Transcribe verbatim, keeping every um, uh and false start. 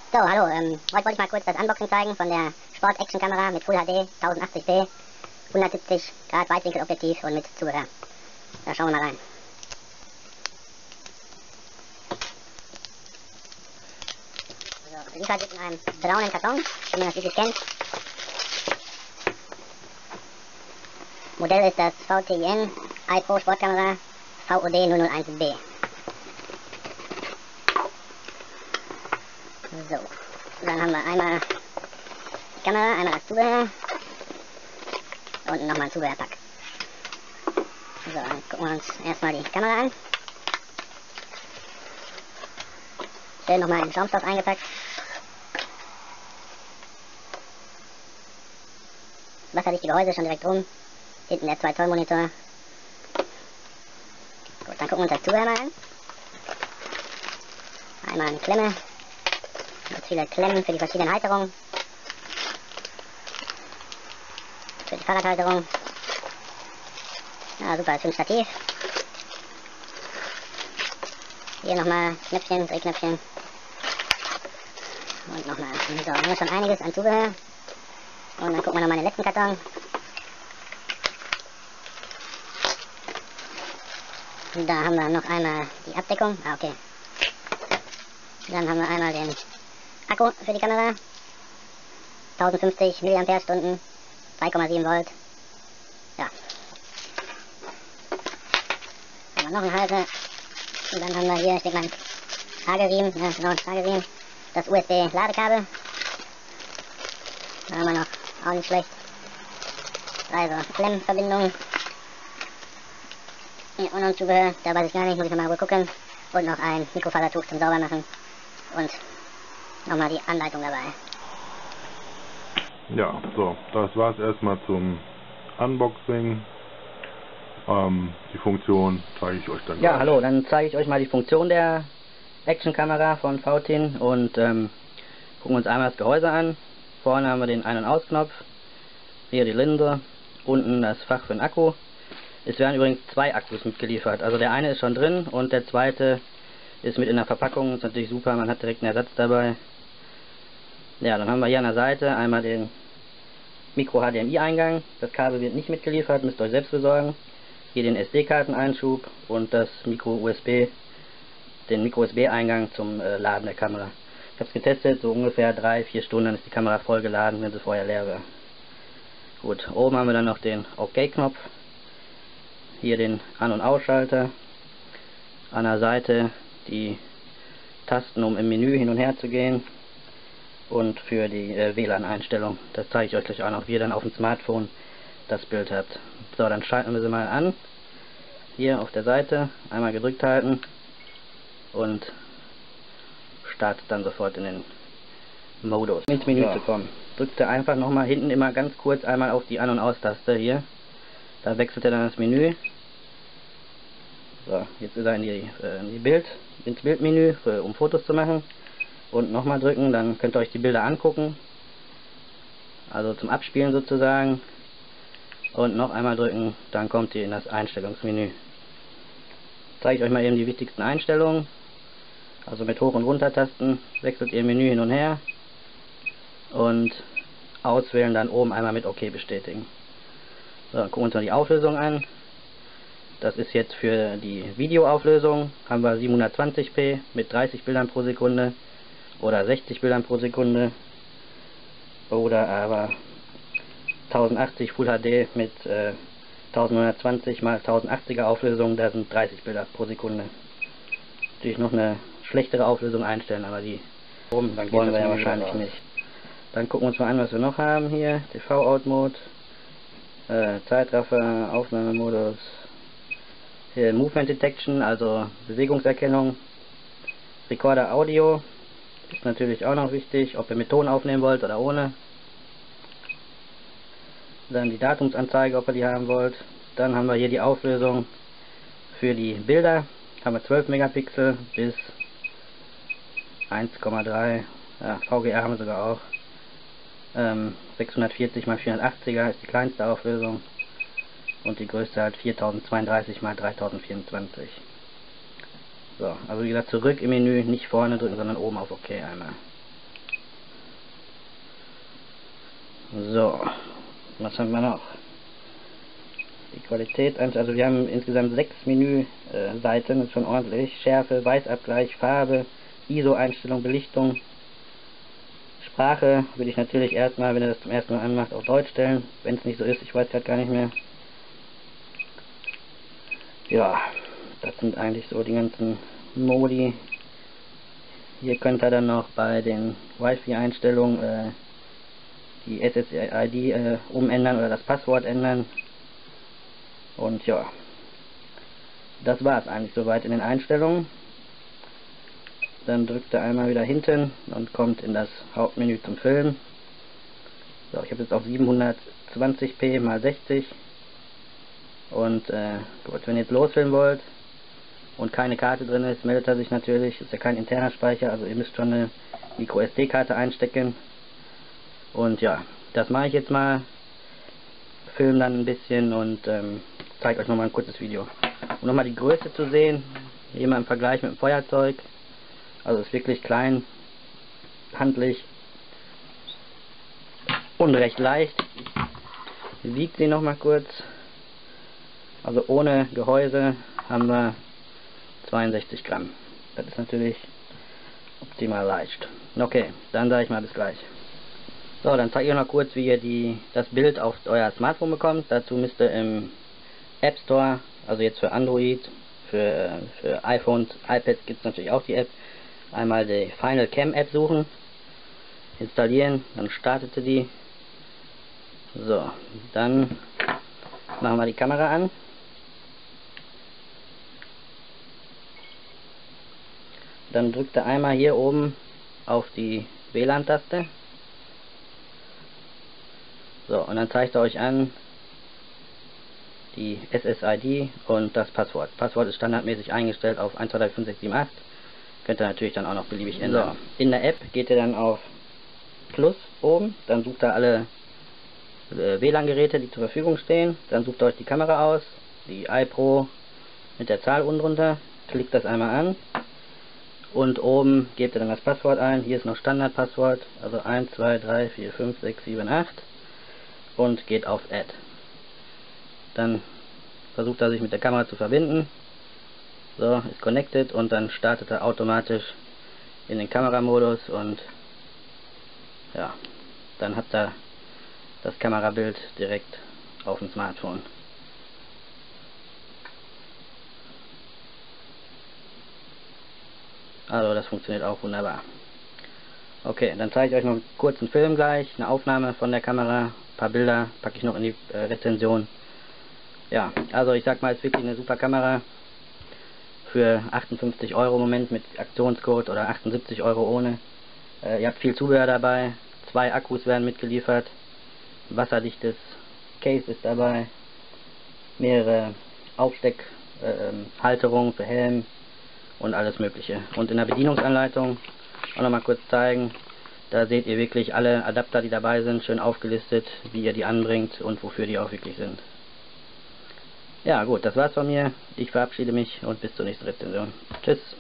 So, hallo, ähm, heute wollte ich mal kurz das Unboxing zeigen von der Sport-Action-Kamera mit Full H D, tausendachtzig p, hundertsiebzig Grad Weitwinkelobjektiv und mit Zubehör. Da schauen wir mal rein. Also, geliefert wird in einem braunen Karton, wie man das wirklich kennt. Modell ist das V T I N iPro Sportkamera V O D null null eins B. So, dann haben wir einmal die Kamera, einmal das Zubehör und nochmal ein Zubehörpack. So, dann gucken wir uns erstmal die Kamera an. Schön nochmal in Schaumstoff eingepackt. Wasserdichte Gehäuse schon direkt drum. Hinten der zwei Zoll Monitor. Gut, dann gucken wir uns das Zubehör mal an. Einmal eine Klemme. Ganz viele Klemmen für die verschiedenen Halterungen. Für die Fahrradhalterung. Ja, super, für ein Stativ. Hier nochmal Knöpfchen, Drehknöpfchen. Und nochmal. So, haben wir schon einiges an Zubehör. Und dann gucken wir nochmal in den letzten Karton. Und da haben wir noch einmal die Abdeckung. Ah, okay. Dann haben wir einmal den Akku für die Kamera. tausendfünfzig Milliampere-Stunden. drei Komma sieben Volt. Ja. Haben wir noch einen Halter. Und dann haben wir hier, steht mein Trageriemen. Ja, genau, Trageriemen. Das U S B-Ladekabel. Da haben wir noch, auch nicht schlecht. Also, Klemmverbindung. Hier und noch Zubehör, da weiß ich gar nicht, muss ich nochmal gucken. Und noch ein Mikrofasertuch zum Saubermachen. Und nochmal die Anleitung dabei. Ja, so, das war's erstmal zum Unboxing. Ähm, die Funktion zeige ich euch dann Ja, gleich. hallo, dann zeige ich euch mal die Funktion der Action-Kamera von V T I N und ähm, gucken uns einmal das Gehäuse an. Vorne haben wir den Ein- und Ausknopf, hier die Linse, unten das Fach für den Akku. Es werden übrigens zwei Akkus mitgeliefert, also der eine ist schon drin und der zweite ist mit in der Verpackung. Ist natürlich super, man hat direkt einen Ersatz dabei. Ja, dann haben wir hier an der Seite einmal den Micro H D M I-Eingang. Das Kabel wird nicht mitgeliefert, müsst ihr euch selbst besorgen. Hier den S D-Karteneinschub und das Micro U S B, den Micro U S B-Eingang zum äh, Laden der Kamera. Ich habe es getestet, so ungefähr drei, vier Stunden, dann ist die Kamera voll geladen, wenn sie vorher leer wäre. Gut, oben haben wir dann noch den OK-Knopf. Hier den An- und Ausschalter. An der Seite die Tasten, um im Menü hin und her zu gehen. Und für die äh, W L A N-Einstellung. Das zeige ich euch gleich auch noch, wie ihr dann auf dem Smartphone das Bild habt. So, dann schalten wir sie mal an. Hier auf der Seite einmal gedrückt halten und startet dann sofort in den Modus. Um ins Menü ja. zu kommen, drückt ihr einfach nochmal hinten immer ganz kurz einmal auf die An- und Aus-Taste hier. Da wechselt er dann das Menü. So, jetzt ist er in die, äh, in die Bild, ins Bildmenü, für, um Fotos zu machen. Und nochmal drücken, dann könnt ihr euch die Bilder angucken. Also zum Abspielen sozusagen. Und noch einmal drücken, dann kommt ihr in das Einstellungsmenü. Zeige ich euch mal eben die wichtigsten Einstellungen. Also mit Hoch- und Runter-Tasten wechselt ihr Menü hin und her. Und auswählen, dann oben einmal mit OK bestätigen. So, dann gucken wir uns mal die Auflösung an. Das ist jetzt für die Videoauflösung, haben wir siebenhundertzwanzig p mit dreißig Bildern pro Sekunde oder sechzig Bildern pro Sekunde oder aber tausendachtzig Full H D mit äh, elfhundertzwanzig mal tausendachtzig er Auflösung, da sind dreißig Bilder pro Sekunde. Natürlich noch eine schlechtere Auflösung einstellen, aber die oben, dann wollen wir ja wahrscheinlich nicht. Dann gucken wir uns mal an, was wir noch haben hier. T V-Out-Mode. Äh, Zeitraffer, Aufnahmemodus, hier Movement Detection, also Bewegungserkennung, Recorder Audio, ist natürlich auch noch wichtig, ob ihr mit Ton aufnehmen wollt oder ohne. Dann die Datumsanzeige, ob ihr die haben wollt. Dann haben wir hier die Auflösung für die Bilder, haben wir zwölf Megapixel bis eins Komma drei, ja, V G A haben wir sogar auch. Ähm, sechshundertvierzig mal vierhundertachtzig er ist die kleinste Auflösung und die größte halt viertausendzweiunddreißig mal dreitausendvierundzwanzig. So, also wie gesagt, zurück im Menü, nicht vorne drücken, sondern oben auf OK einmal. So, was haben wir noch? Die Qualität, also wir haben insgesamt sechs Menüseiten, ist schon ordentlich. Schärfe, Weißabgleich, Farbe, I S O-Einstellung, Belichtung. Sprache würde ich natürlich erstmal, wenn ihr das zum ersten Mal anmacht, auf Deutsch stellen. Wenn es nicht so ist, ich weiß gerade gar nicht mehr. Ja, das sind eigentlich so die ganzen Modi. Hier könnt ihr dann noch bei den Wi-Fi-Einstellungen äh, die S S I D äh, umändern oder das Passwort ändern. Und ja, das war es eigentlich soweit in den Einstellungen. Dann drückt ihr einmal wieder hinten und kommt in das Hauptmenü zum Filmen. So, ich habe jetzt auf siebenhundertzwanzig p mal sechzig. Und äh, gut, wenn ihr jetzt losfilmen wollt und keine Karte drin ist, meldet er sich natürlich. Ist ja kein interner Speicher, also ihr müsst schon eine Micro S D-Karte einstecken. Und ja, das mache ich jetzt mal. Film dann ein bisschen und ähm, zeige euch nochmal ein kurzes Video. Um nochmal die Größe zu sehen, hier mal im Vergleich mit dem Feuerzeug. Also ist wirklich klein, handlich und recht leicht. Wiegt sie nochmal kurz. Also ohne Gehäuse haben wir zweiundsechzig Gramm. Das ist natürlich optimal leicht. Okay, dann sage ich mal bis gleich. So, dann zeige ich euch noch kurz, wie ihr die, das Bild auf euer Smartphone bekommt. Dazu müsst ihr im App Store, also jetzt für Android, für, für iPhones, iPads gibt es natürlich auch die App, einmal die Final Cam App suchen, installieren, dann startet ihr die. So, dann machen wir die Kamera an. Dann drückt ihr einmal hier oben auf die W L A N-Taste. So, und dann zeigt er euch an die S S I D und das Passwort. Passwort ist standardmäßig eingestellt auf eins zwei drei fünf sechs sieben acht. Könnt ihr natürlich dann auch noch beliebig ändern. So, in der App geht ihr dann auf Plus oben, dann sucht ihr alle äh, W L A N-Geräte, die zur Verfügung stehen. Dann sucht ihr euch die Kamera aus, die iPro mit der Zahl unten drunter, klickt das einmal an. Und oben gebt ihr dann das Passwort ein. Hier ist noch Standardpasswort, also eins zwei drei vier fünf sechs sieben acht. Und geht auf Add. Dann versucht er sich mit der Kamera zu verbinden. So, ist connected und dann startet er automatisch in den Kameramodus und ja, dann habt ihr das Kamerabild direkt auf dem Smartphone. Also das funktioniert auch wunderbar. Okay, dann zeige ich euch noch einen kurzen Film gleich, eine Aufnahme von der Kamera, ein paar Bilder packe ich noch in die äh, Rezension. Ja, also ich sag mal, es ist wirklich eine super Kamera für achtundfünfzig Euro im Moment mit Aktionscode oder achtundsiebzig Euro ohne. Äh, ihr habt viel Zubehör dabei, zwei Akkus werden mitgeliefert, wasserdichtes Case ist dabei, mehrere Aufsteckhalterungen äh, für Helm und alles mögliche. Und in der Bedienungsanleitung auch noch mal kurz zeigen, da seht ihr wirklich alle Adapter, die dabei sind, schön aufgelistet, wie ihr die anbringt und wofür die auch wirklich sind. Ja gut, das war's von mir. Ich verabschiede mich und bis zur nächsten Rezension. Tschüss.